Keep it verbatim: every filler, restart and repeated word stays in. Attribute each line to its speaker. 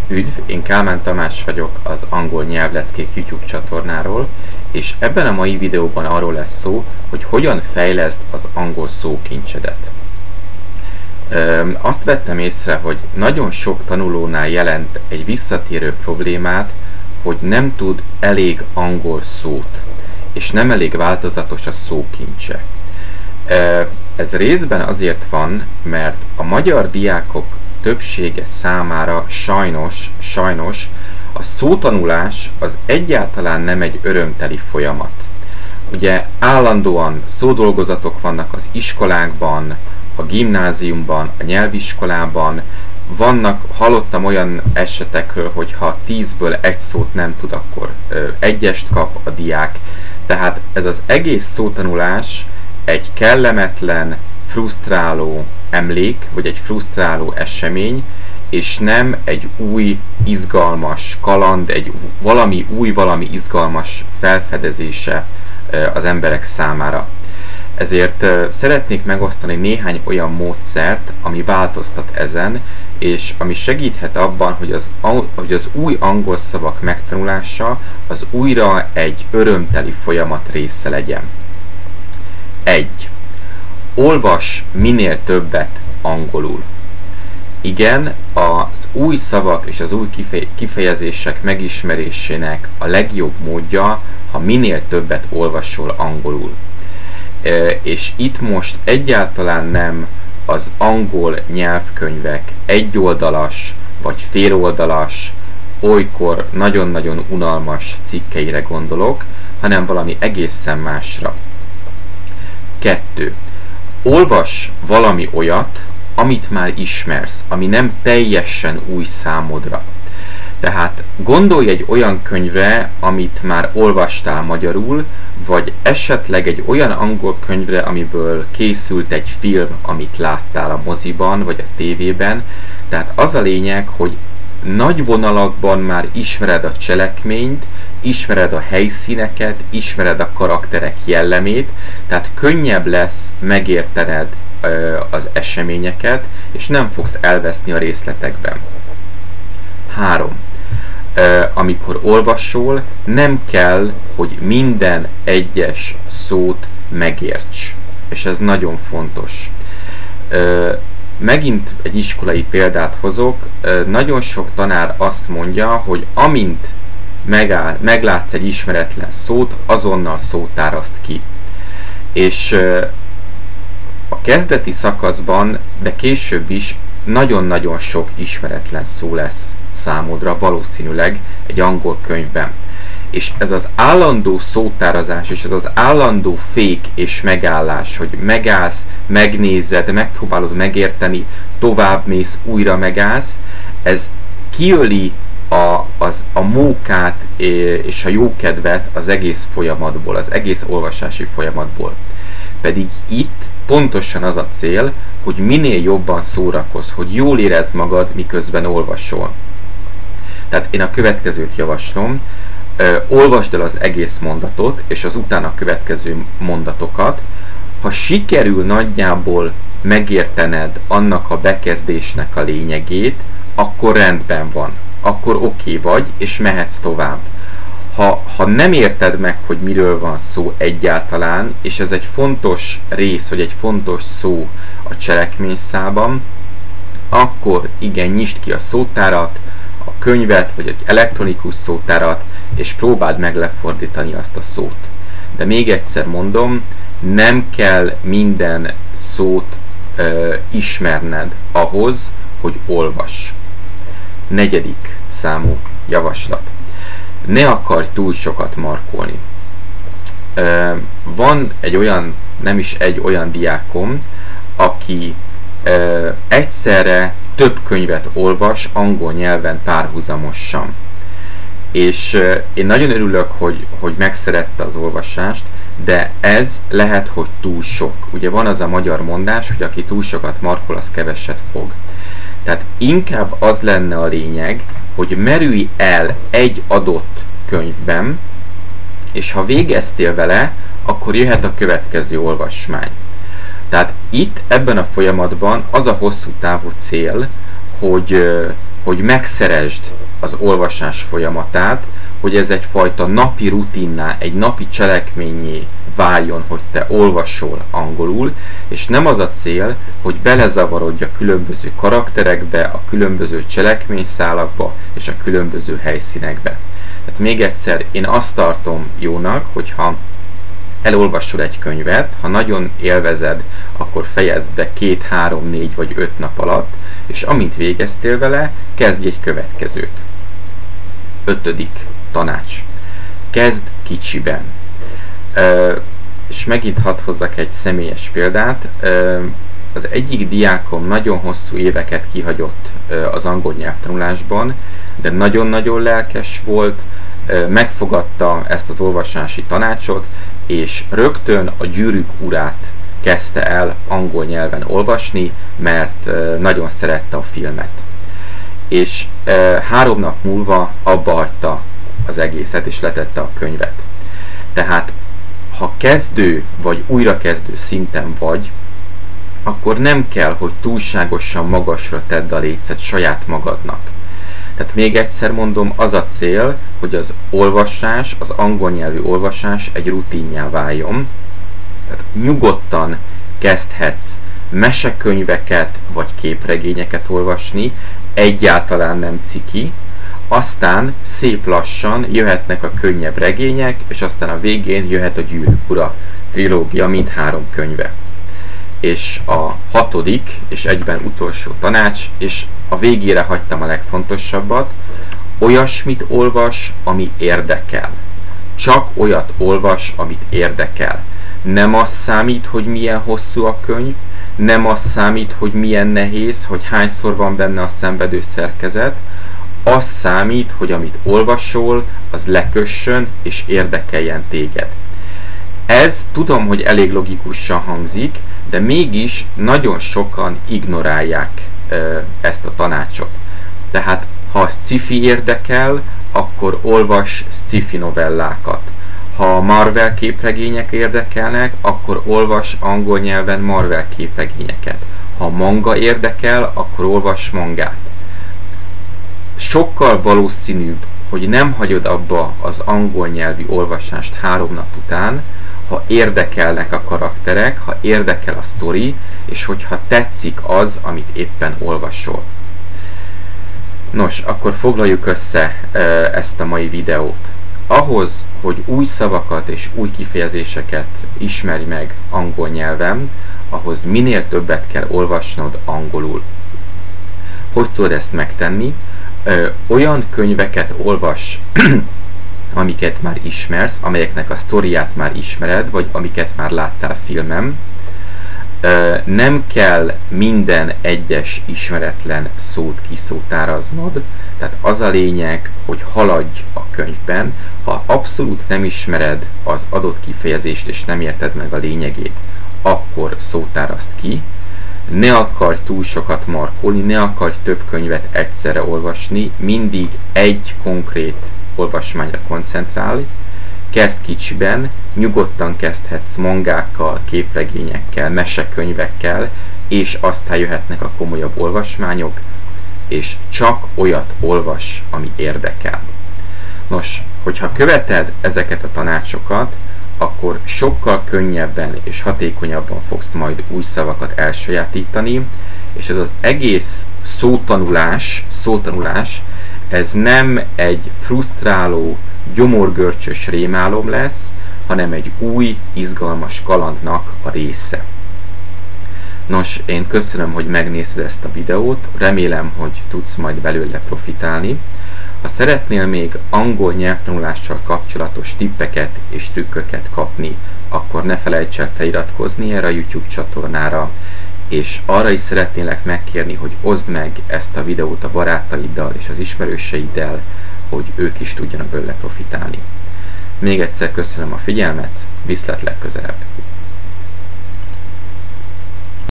Speaker 1: Üdv, én Kálmán Tamás vagyok az Angol Nyelvleckék YouTube csatornáról, és ebben a mai videóban arról lesz szó, hogy hogyan fejleszd az angol szókincsedet. Ö, azt vettem észre, hogy nagyon sok tanulónál jelent egy visszatérő problémát, hogy nem tud elég angol szót, és nem elég változatos a szókincse. Ö, ez részben azért van, mert a magyar diákok többsége számára sajnos, sajnos a szótanulás az egyáltalán nem egy örömteli folyamat. Ugye állandóan szódolgozatok vannak az iskolákban, a gimnáziumban, a nyelviskolában, vannak, hallottam olyan esetekről, hogy ha tízből egy szót nem tud, akkor ö, egyest kap a diák. Tehát ez az egész szótanulás egy kellemetlen, frusztráló emlék, vagy egy frusztráló esemény, és nem egy új, izgalmas kaland, egy valami új, valami izgalmas felfedezése az emberek számára. Ezért szeretnék megosztani néhány olyan módszert, ami változtat ezen, és ami segíthet abban, hogy az, hogy az új angol szavak megtanulása az újra egy örömteli folyamat része legyen. egy. Olvas minél többet angolul. Igen, az új szavak és az új kifejezések megismerésének a legjobb módja, ha minél többet olvasol angolul. És itt most egyáltalán nem az angol nyelvkönyvek egyoldalas vagy féloldalas, olykor nagyon-nagyon unalmas cikkeire gondolok, hanem valami egészen másra. kettő. Olvas valami olyat, amit már ismersz, ami nem teljesen új számodra. Tehát gondolj egy olyan könyvre, amit már olvastál magyarul, vagy esetleg egy olyan angol könyvre, amiből készült egy film, amit láttál a moziban, vagy a tévében. Tehát az a lényeg, hogy nagy vonalakban már ismered a cselekményt, ismered a helyszíneket, ismered a karakterek jellemét, tehát könnyebb lesz megértened ö, az eseményeket, és nem fogsz elveszni a részletekben. három. Ö, amikor olvasol, nem kell, hogy minden egyes szót megérts, és ez nagyon fontos. Ö, megint egy iskolai példát hozok, ö, nagyon sok tanár azt mondja, hogy amint megáll, meglátsz egy ismeretlen szót, azonnal szótárazd ki. És a kezdeti szakaszban, de később is nagyon-nagyon sok ismeretlen szó lesz számodra valószínűleg egy angol könyvben. És ez az állandó szótárazás, és ez az állandó fék és megállás, hogy megállsz, megnézed, megpróbálod megérteni, továbbmész, újra megállsz, ez kiöli A, az, a mókát és a jókedvet az egész folyamatból, az egész olvasási folyamatból. Pedig itt pontosan az a cél, hogy minél jobban szórakozz, hogy jól érezd magad, miközben olvasol. Tehát én a következőt javaslom, ö, olvasd el az egész mondatot, és az utána következő mondatokat. Ha sikerül nagyjából megértened annak a bekezdésnek a lényegét, akkor rendben van. Akkor oké okay vagy, és mehetsz tovább. Ha, ha nem érted meg, hogy miről van szó egyáltalán, és ez egy fontos rész, vagy egy fontos szó a cselekményszában, akkor igen, nyisd ki a szótárat, a könyvet, vagy egy elektronikus szótárat, és próbáld meg lefordítani azt a szót. De még egyszer mondom, nem kell minden szót ö, ismerned ahhoz, hogy olvass. Negyedik számú javaslat. Ne akarj túl sokat markolni. Van egy olyan, nem is egy olyan diákom, aki egyszerre több könyvet olvas angol nyelven párhuzamosan. És én nagyon örülök, hogy, hogy megszerette az olvasást, de ez lehet, hogy túl sok. Ugye van az a magyar mondás, hogy aki túl sokat markol, az keveset fog. Tehát inkább az lenne a lényeg, hogy merülj el egy adott könyvben, és ha végeztél vele, akkor jöhet a következő olvasmány. Tehát itt ebben a folyamatban az a hosszú távú cél, hogy, hogy megszeresd az olvasás folyamatát, hogy ez egyfajta napi rutinná, egy napi cselekménnyé váljon, hogy te olvasol angolul, és nem az a cél, hogy belezavarodj a különböző karakterekbe, a különböző cselekményszálakba és a különböző helyszínekbe. Tehát még egyszer, én azt tartom jónak, hogyha elolvasol egy könyvet, ha nagyon élvezed, akkor fejezd be két, három, négy vagy öt nap alatt, és amint végeztél vele, kezdj egy következőt. Ötödik tanács. Kezd kicsiben. Ö, és megint hadd hozzak egy személyes példát. Ö, az egyik diákom nagyon hosszú éveket kihagyott ö, az angol nyelvtanulásban, de nagyon-nagyon lelkes volt, ö, megfogadta ezt az olvasási tanácsot, és rögtön a Gyűrűk urát kezdte el angol nyelven olvasni, mert ö, nagyon szerette a filmet. És e, három nap múlva abba hagyta az egészet, és letette a könyvet. Tehát, ha kezdő vagy újrakezdő szinten vagy, akkor nem kell, hogy túlságosan magasra tedd a lécet saját magadnak. Tehát még egyszer mondom, az a cél, hogy az olvasás, az angol nyelvű olvasás egy rutinnyá váljon. Tehát nyugodtan kezdhetsz mesekönyveket vagy képregényeket olvasni, egyáltalán nem ciki, aztán szép lassan jöhetnek a könnyebb regények, és aztán a végén jöhet a Gyűrűk ura trilógia, mind három könyve. És a hatodik, és egyben utolsó tanács, és a végére hagytam a legfontosabbat, olyasmit olvas, ami érdekel. Csak olyat olvas, amit érdekel. Nem az számít, hogy milyen hosszú a könyv, nem az számít, hogy milyen nehéz, hogy hányszor van benne a szenvedő szerkezet, az számít, hogy amit olvasol, az lekössön és érdekeljen téged. Ez tudom, hogy elég logikusan hangzik, de mégis nagyon sokan ignorálják e, ezt a tanácsot. Tehát, ha a sci-fi érdekel, akkor olvas sci-fi novellákat. Ha a Marvel képregények érdekelnek, akkor olvas angol nyelven Marvel képregényeket. Ha manga érdekel, akkor olvas mangát. Sokkal valószínűbb, hogy nem hagyod abba az angol nyelvi olvasást három nap után, ha érdekelnek a karakterek, ha érdekel a sztori, és hogyha tetszik az, amit éppen olvasol. Nos, akkor foglaljuk össze e, ezt a mai videót. Ahhoz, hogy új szavakat és új kifejezéseket ismerj meg angol nyelven, ahhoz minél többet kell olvasnod angolul. Hogy tudod ezt megtenni? Ö, olyan könyveket olvas, amiket már ismersz, amelyeknek a sztoriát már ismered, vagy amiket már láttál filmen. Ö, nem kell minden egyes ismeretlen szót kiszótáraznod, tehát az a lényeg, hogy haladj a könyvben. Ha abszolút nem ismered az adott kifejezést, és nem érted meg a lényegét, akkor szótárazd ki. Ne akarj túl sokat markolni, ne akarj több könyvet egyszerre olvasni, mindig egy konkrét olvasmányra koncentrálj. Kezd kicsiben, nyugodtan kezdhetsz mangákkal, képregényekkel, mesekönyvekkel, és aztán jöhetnek a komolyabb olvasmányok, és csak olyat olvas, ami érdekel. Nos, hogyha követed ezeket a tanácsokat, akkor sokkal könnyebben és hatékonyabban fogsz majd új szavakat elsajátítani, és ez az egész szótanulás, szótanulás, ez nem egy frusztráló, gyomorgörcsös rémálom lesz, hanem egy új, izgalmas kalandnak a része. Nos, én köszönöm, hogy megnézted ezt a videót, remélem, hogy tudsz majd belőle profitálni. Ha szeretnél még angol nyelvtanulással kapcsolatos tippeket és trükköket kapni, akkor ne felejts el feliratkozni erre a YouTube csatornára, és arra is szeretnélek megkérni, hogy oszd meg ezt a videót a barátaiddal és az ismerőseiddel, hogy ők is tudjanak belőle profitálni. Még egyszer köszönöm a figyelmet, viszlát legközelebb!